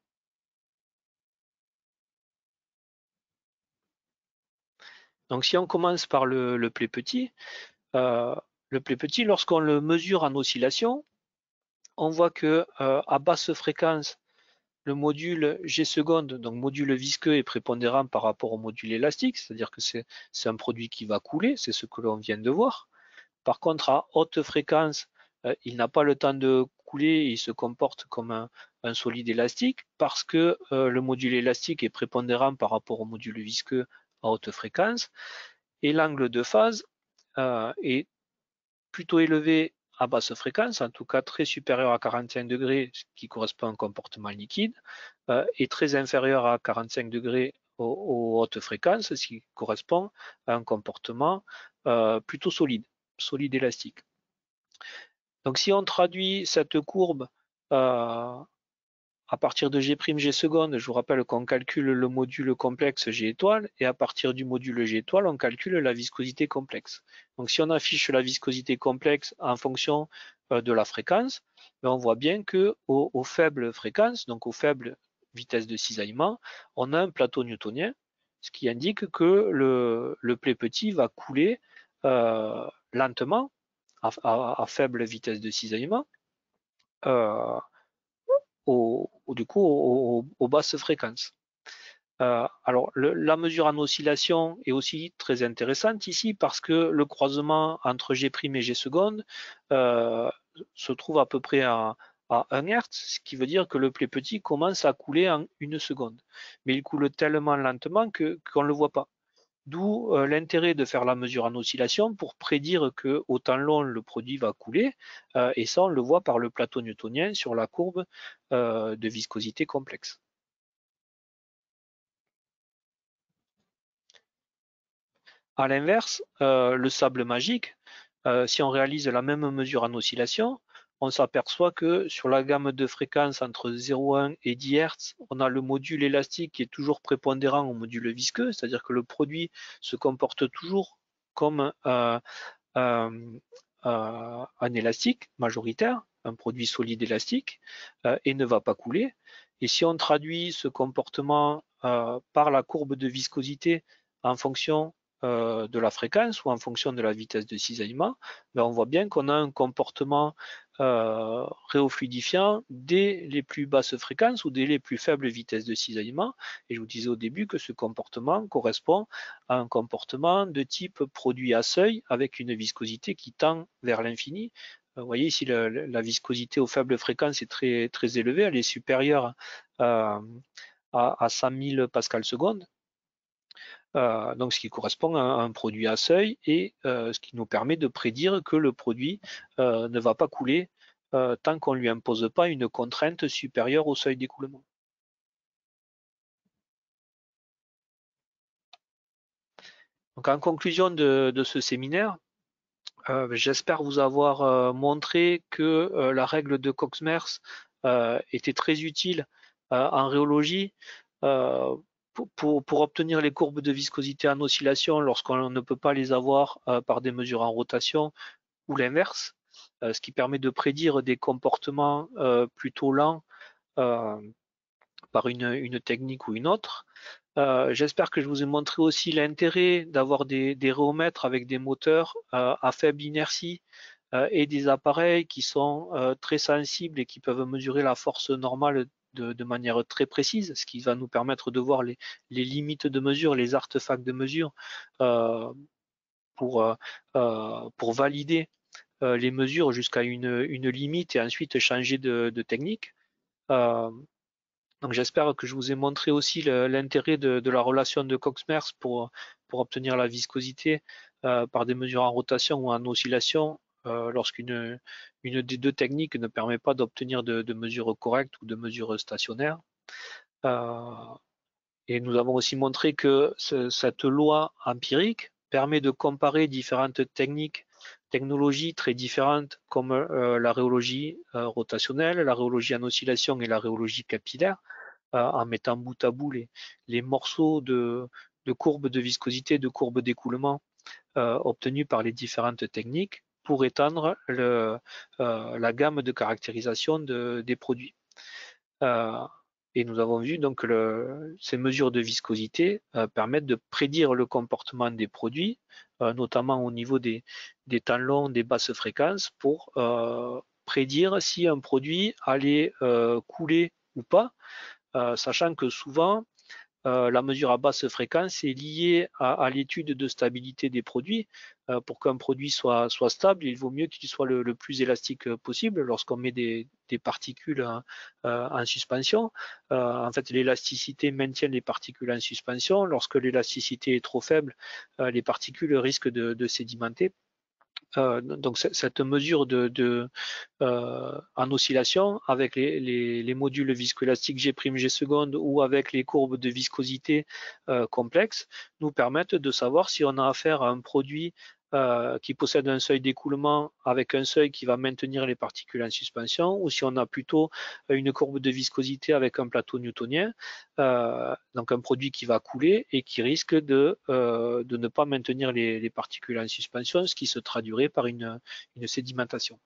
Speaker 1: Donc si on commence par le, le play petit, euh, le play petit, lorsqu'on le mesure en oscillation, on voit que euh, à basse fréquence, le module G seconde, donc module visqueux, est prépondérant par rapport au module élastique, c'est-à-dire que c'est un produit qui va couler, c'est ce que l'on vient de voir. Par contre, à haute fréquence, euh, il n'a pas le temps de couler, il se comporte comme un, un solide élastique parce que euh, le module élastique est prépondérant par rapport au module visqueux à haute fréquence et l'angle de phase euh, est plutôt élevé à basse fréquence, en tout cas très supérieur à quarante-cinq degrés, ce qui correspond à un comportement liquide, euh, et très inférieur à quarante-cinq degrés aux, aux hautes fréquences, ce qui correspond à un comportement euh, plutôt solide, solide élastique. Donc si on traduit cette courbe euh, à partir de G', G seconde, je vous rappelle qu'on calcule le module complexe G étoile et à partir du module G étoile, on calcule la viscosité complexe. Donc si on affiche la viscosité complexe en fonction euh, de la fréquence, ben, on voit bien que aux, aux faibles fréquences, donc aux faibles vitesses de cisaillement, on a un plateau newtonien, ce qui indique que le, le play petit va couler euh, lentement à, à, à faible vitesse de cisaillement. Euh, au, au, du coup aux, aux basses fréquences. Euh, alors le, la mesure en oscillation est aussi très intéressante ici parce que le croisement entre G' et G seconde euh, se trouve à peu près à, à un hertz, ce qui veut dire que le play petit commence à couler en une seconde. Mais il coule tellement lentement que qu'on ne le voit pas. D'où euh, l'intérêt de faire la mesure en oscillation pour prédire qu'au temps long, le produit va couler. Euh, et ça, on le voit par le plateau newtonien sur la courbe euh, de viscosité complexe. À l'inverse, euh, le sable magique, euh, si on réalise la même mesure en oscillation, on s'aperçoit que sur la gamme de fréquences entre zéro virgule un et dix hertz, on a le module élastique qui est toujours prépondérant au module visqueux, c'est-à-dire que le produit se comporte toujours comme euh, euh, euh, un élastique majoritaire, un produit solide élastique, euh, et ne va pas couler. Et si on traduit ce comportement euh, par la courbe de viscosité en fonction euh, de la fréquence ou en fonction de la vitesse de cisaillement, ben on voit bien qu'on a un comportement euh, rhéofluidifiant dès les plus basses fréquences ou dès les plus faibles vitesses de cisaillement. Et je vous disais au début que ce comportement correspond à un comportement de type produit à seuil avec une viscosité qui tend vers l'infini. Vous voyez ici la, la, viscosité aux faibles fréquences est très, très élevée, elle est supérieure à, à, à cent mille pascal seconde. Euh, donc ce qui correspond à un produit à seuil et euh, ce qui nous permet de prédire que le produit euh, ne va pas couler euh, tant qu'on ne lui impose pas une contrainte supérieure au seuil d'écoulement. Donc, en conclusion de, de ce séminaire, euh, j'espère vous avoir euh, montré que euh, la règle de Cox-Merz euh, était très utile euh, en rhéologie euh, pour, pour, pour obtenir les courbes de viscosité en oscillation lorsqu'on ne peut pas les avoir euh, par des mesures en rotation ou l'inverse, euh, ce qui permet de prédire des comportements euh, plutôt lents euh, par une, une technique ou une autre. Euh, J'espère que je vous ai montré aussi l'intérêt d'avoir des, des rhéomètres avec des moteurs euh, à faible inertie euh, et des appareils qui sont euh, très sensibles et qui peuvent mesurer la force normale de, de manière très précise, ce qui va nous permettre de voir les, les limites de mesure, les artefacts de mesure euh, pour, euh, euh, pour valider euh, les mesures jusqu'à une, une limite et ensuite changer de, de technique. Euh, donc j'espère que je vous ai montré aussi l'intérêt de, de la relation de Cox-Merz pour, pour obtenir la viscosité euh, par des mesures en rotation ou en oscillation euh, lorsqu'une une des deux techniques ne permet pas d'obtenir de, de mesures correctes ou de mesures stationnaires. Euh, et nous avons aussi montré que ce, cette loi empirique permet de comparer différentes techniques, technologies très différentes comme euh, la rhéologie euh, rotationnelle, la rhéologie en oscillation et la rhéologie capillaire en mettant bout à bout les, les morceaux de, de courbes de viscosité, de courbes d'écoulement euh, obtenus par les différentes techniques pour étendre le, euh, la gamme de caractérisation de, des produits. Euh, et nous avons vu donc que ces mesures de viscosité euh, permettent de prédire le comportement des produits, euh, notamment au niveau des, des temps longs, des basses fréquences, pour euh, prédire si un produit allait euh, couler ou pas, euh, sachant que souvent, euh, la mesure à basse fréquence est liée à, à l'étude de stabilité des produits. Euh, pour qu'un produit soit, soit stable, il vaut mieux qu'il soit le, le plus élastique possible lorsqu'on met des, des particules en, euh, en suspension. Euh, en fait, l'élasticité maintient les particules en suspension. Lorsque l'élasticité est trop faible, euh, les particules risquent de, de sédimenter. Euh, donc cette mesure de, de euh, en oscillation avec les, les, les modules viscoélastiques G', G seconde ou avec les courbes de viscosité euh, complexes nous permettent de savoir si on a affaire à un produit euh, qui possède un seuil d'écoulement avec un seuil qui va maintenir les particules en suspension ou si on a plutôt une courbe de viscosité avec un plateau newtonien, euh, donc un produit qui va couler et qui risque de, euh, de ne pas maintenir les, les particules en suspension, ce qui se traduirait par une, une sédimentation.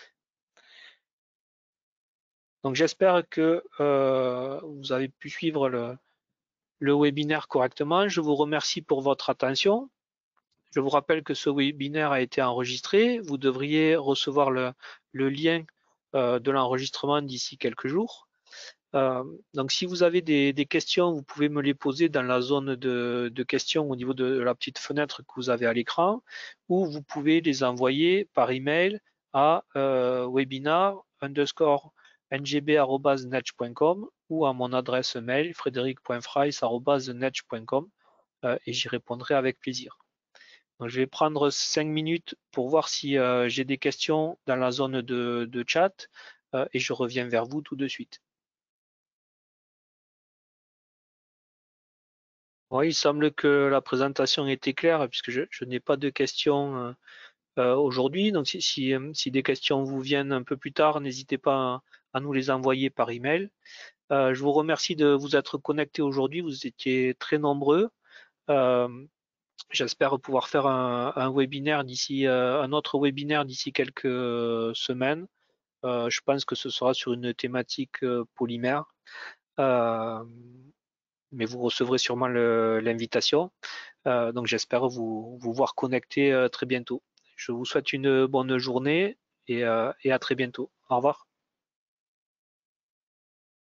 Speaker 1: Donc j'espère que euh, vous avez pu suivre le, le webinaire correctement. Je vous remercie pour votre attention. Je vous rappelle que ce webinaire a été enregistré. Vous devriez recevoir le, le lien euh, de l'enregistrement d'ici quelques jours. Euh, donc si vous avez des, des questions, vous pouvez me les poser dans la zone de, de questions au niveau de la petite fenêtre que vous avez à l'écran, ou vous pouvez les envoyer par email à euh, webinar underscore ngb arobase netch point com ou à mon adresse mail frédéric point fries arobase netch point com euh, et j'y répondrai avec plaisir. Donc, je vais prendre cinq minutes pour voir si euh, j'ai des questions dans la zone de, de chat euh, et je reviens vers vous tout de suite. Oui, il semble que la présentation était claire puisque je, je n'ai pas de questions euh, aujourd'hui. Donc, si, si, si, des questions vous viennent un peu plus tard, n'hésitez pas à, à nous les envoyer par email. Euh, je vous remercie de vous être connectés aujourd'hui. Vous étiez très nombreux. Euh, J'espère pouvoir faire un, un webinaire d'ici, euh, un autre webinaire d'ici quelques semaines. Euh, je pense que ce sera sur une thématique euh, polymère. Euh, mais vous recevrez sûrement l'invitation. Euh, donc j'espère vous, vous voir connecté euh, très bientôt. Je vous souhaite une bonne journée et, euh, et à très bientôt. Au revoir.